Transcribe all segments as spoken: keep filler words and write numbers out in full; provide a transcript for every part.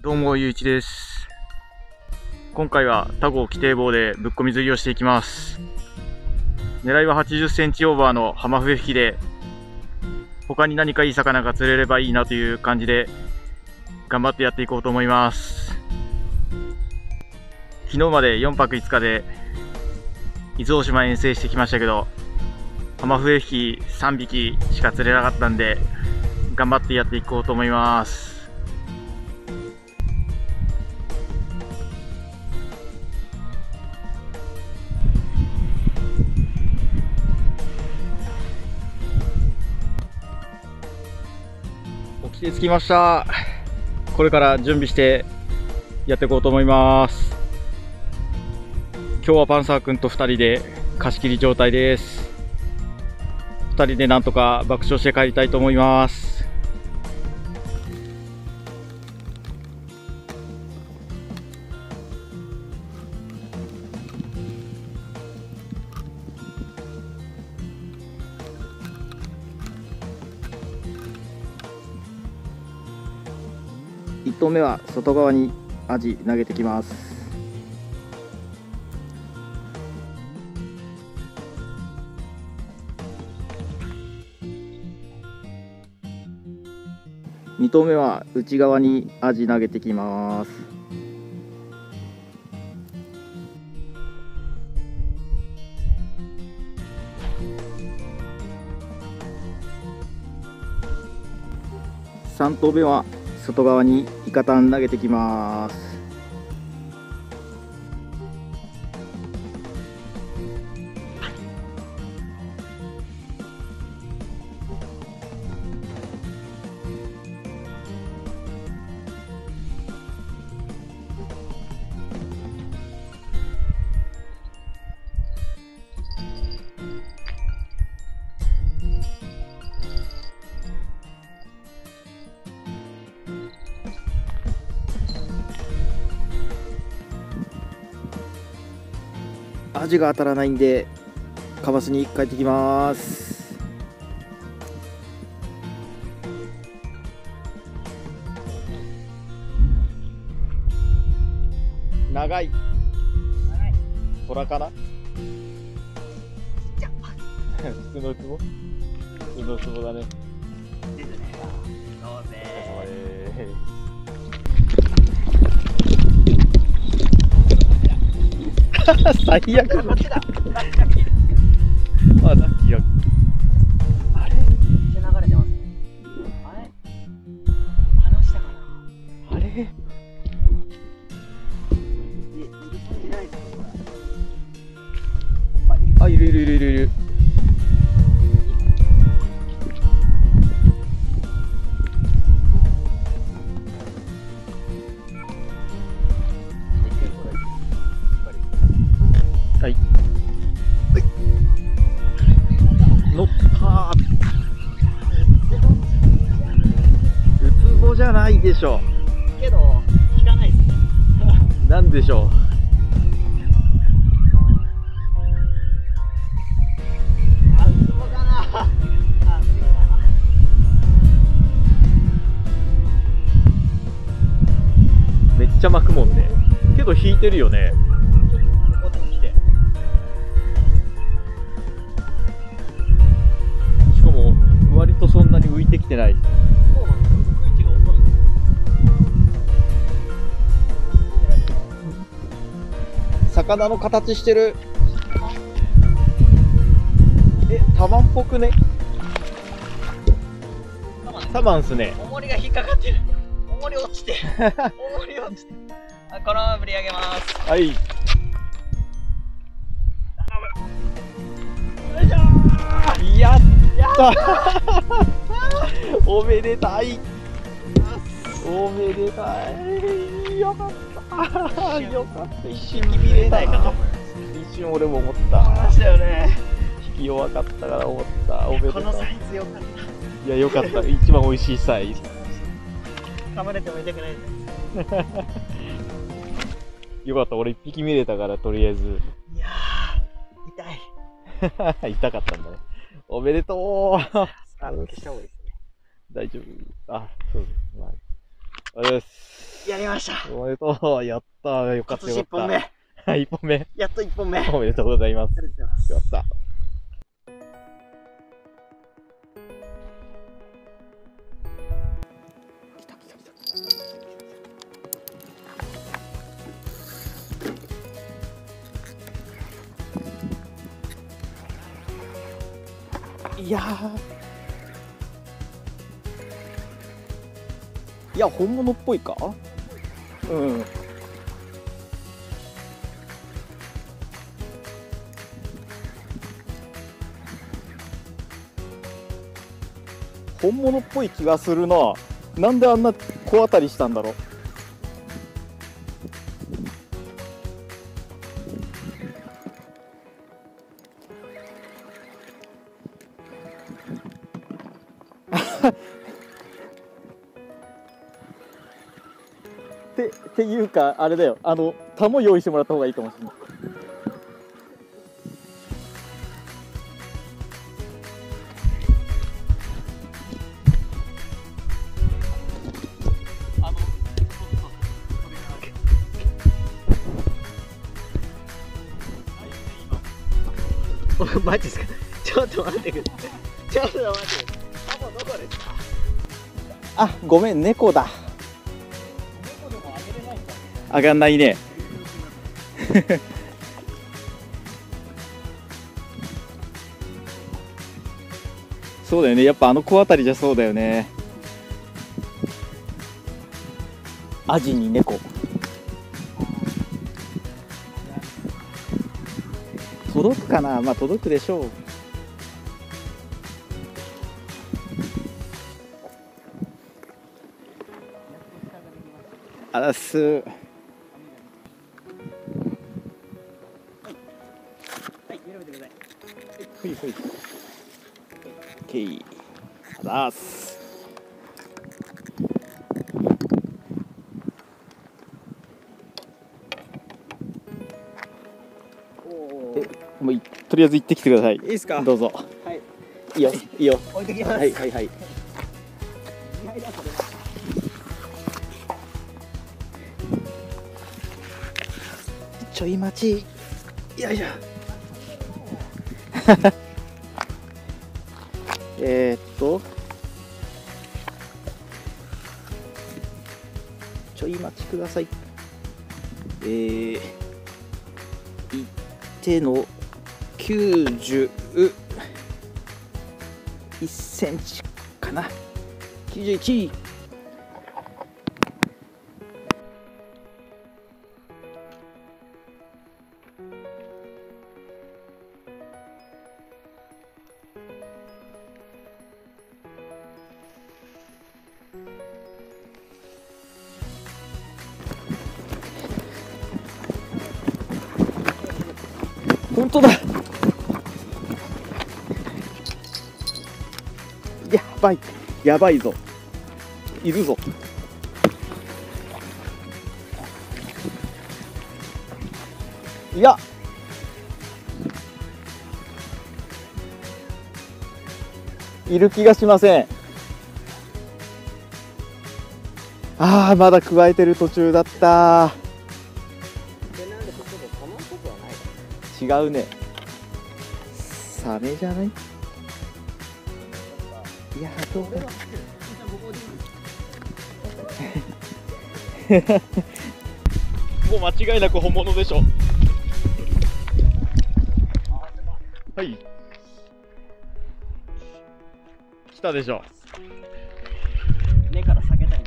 どうもゆういちです。今回はタゴ規定棒でぶっこみ釣りをしていきます。狙いははちじゅっセンチオーバーの浜笛引きで、他に何かいい魚が釣れればいいなという感じで頑張ってやっていこうと思います。昨日までよんぱくいつかで伊豆大島遠征してきましたけど、浜笛引きさんびきしか釣れなかったんで頑張ってやっていこうと思います。沖で着きました。これから準備してやっていこうと思います。今日はパンサー君とふたりで貸し切り状態です。ふたりでなんとか爆笑して帰りたいと思います。いっとうめは外側にアジ投げてきます。にとうめは内側にアジ投げてきます。さんとうめは外側にイカタン投げてきます。アジが当たらないんでカバスに帰ってきます。長いトラかな。普通のウツボ、普通のウツボだね。最悪だ。あ、ラッキーや。あれ？めっちゃ流れてますね。あれ？離したかな。あれ？え、いる感じないですか？あ、いるいるいるいるいる。はい。乗ったー。ウツボじゃないでしょ。けど効かないですね。なんでしょう。あ、ウツボかな。あ、めっちゃ巻くもんね。けど引いてるよね。割とそんなに浮いてきてない。そうなんですよ。浮いてが遅いんですよ。魚の形してる。え、タマンっぽくね。タマンっすね。重りが引っかかってる。重り落ちて。重り落ちて。あ、このまま振り上げます。はい。よいしょー。やったおめでたい。おめでたい。よかったよかった。一瞬見れたいかと思います。一瞬俺も思った。思いましたよね。引き弱かったから思った。おめでたい。このサイズよかった。いや、よかった。一番美味しいサイズ。噛まれても痛くないですよかった。俺一匹見れたからとりあえず。いやー、痛い。痛かったんだね。おめでとう。あの、消した方がいいですね。大丈夫。あ、そうです。まあ、ありがとうございます。 やりました。 おめでとう。やったー。よかったよかった。 今年いっぽんめ。 はい、いっぽんめ。 やっといっぽんめ。 おめでとうございます。 ありがとうございます。 やった。いやー、いや本物っぽいか。うん。本物っぽい気がするな。なんであんな小当たりしたんだろう。ってっていうかあれだよ、あのタモ用意してもらった方がいいかもしれない。 マジですか。ちょっと待ってください。ちょっと待ってください。タモどこですか。 あ、ごめん、猫だ。上がんないね。そうだよね、やっぱあの小当たりじゃそうだよね。アジに猫。届くかな。まあ届くでしょう。あらす。はい、 緩めてください。 ほいほい。オッケー。あらす。え、もういとりあえず行ってきてください。いいですか。 どうぞ。 はい。 いいよ、いいよ。 置いてきます。 はいはいはい。ちょい待ち。よいしょ。えーっと。ちょい待ちください。えー、一手のきゅうじゅういっセンチかな。きゅうじゅういち。本当だ。やばい、やばいぞ。いるぞ。いや、いる気がしません。ああ、まだ加えてる途中だった。違うね。サメじゃない？いやー、どうか。もう間違いなく本物でしょ。はい。来たでしょ。 根から下げたい。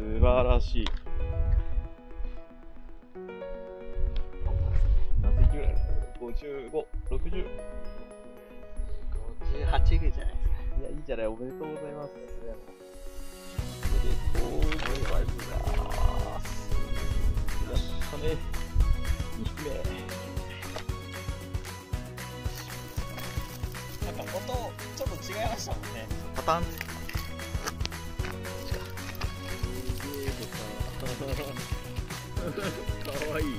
素晴らしい。何センチぐらい？ごじゅうご、ろくじゅう。 ごじゅうはちぐらいじゃないですか。 いや、いいじゃない、おめでとうございます。おめでとうございます。やったね。にひきめ。 なんか音、ちょっと違いましたもんね。 パタン。かわいい。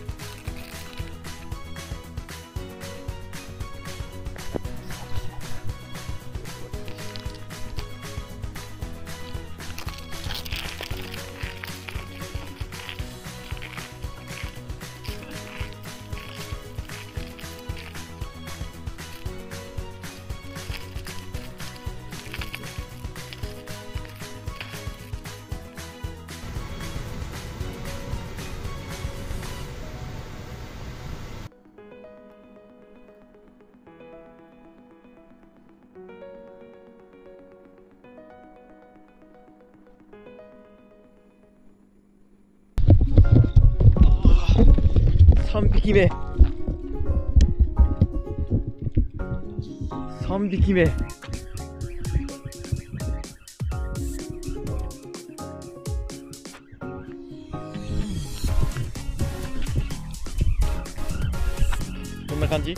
さんびきめ。さんびきめ。こんな感じ？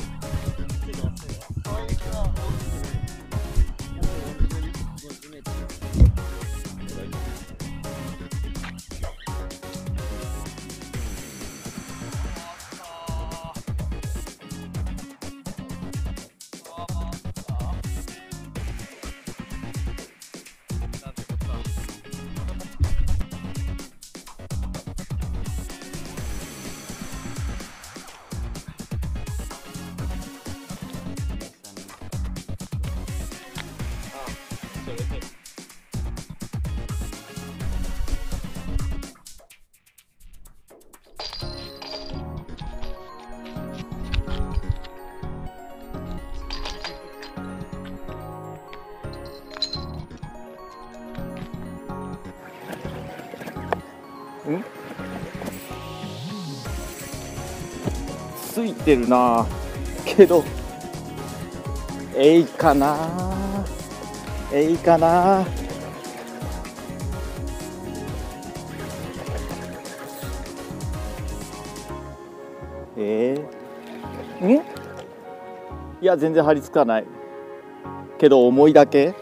ん？ついてるなけど、えいかなえいかなえー、ん？いや、全然張り付かないけど重いだけ。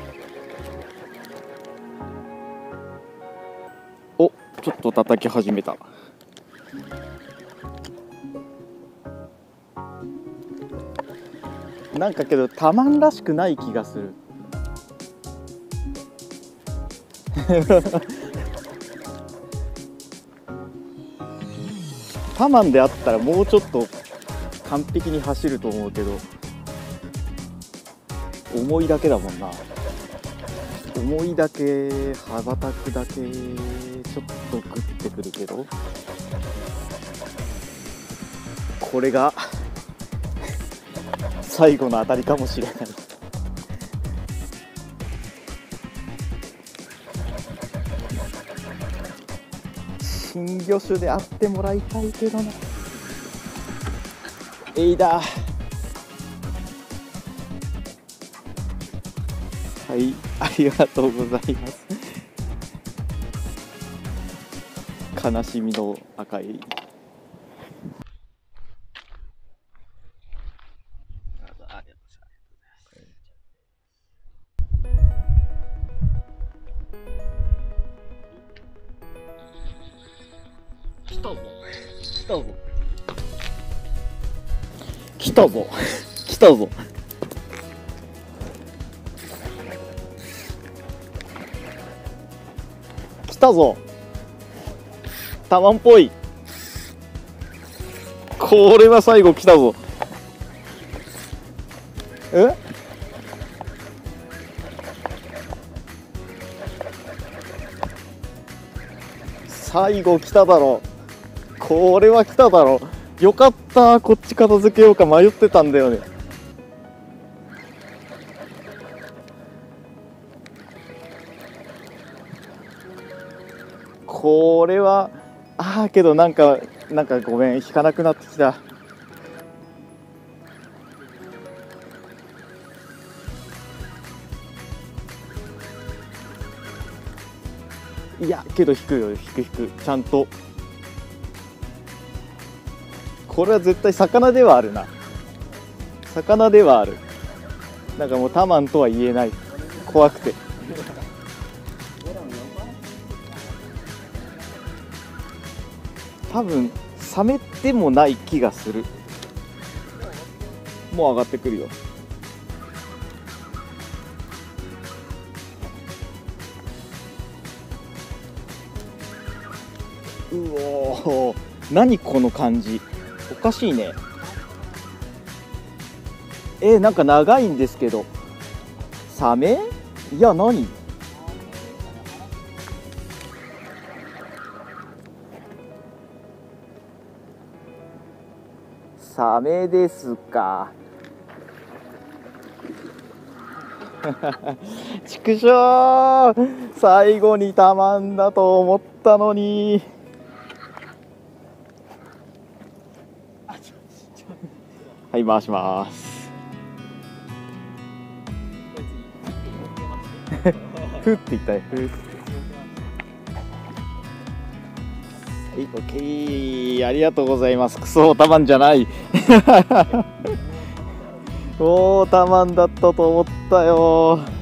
お、ちょっと叩き始めた。なんかけどタマンらしくない気がする。タマンであったらもうちょっと完璧に走ると思うけど、重いだけだもんな。重いだけ、羽ばたくだけ、ちょっとグッてくるけど、これが最後の当たりかもしれない。新魚種であってもらいたいけどな。えいだ。はい、ありがとうございます。悲しみの赤い。 来たぞ。来たぞ。 来たぞ。来たぞ。来たぞ。タマンっぽい。これは最後来たぞ。え？最後来ただろ。これは来ただろ。よかった。こっち片付けようか迷ってたんだよね。 これはああけどなんかなんかごめん引かなくなってきた。いやけど引くよ、引く引く、ちゃんと。これは絶対魚ではあるな、魚ではある。なんかもうタマンとは言えない、怖くて。多分サメでもない気がする。もう上がってくるよ。うおー、何この感じ、おかしいね。えー、なんか長いんですけど、サメ？いや何？サメですか。畜生、最後にたまんだと思ったのに。はい回します。ふって言ったよ。ふはいオッケー、ありがとうございます。クソたまんじゃないおーたまんだったと思ったよ。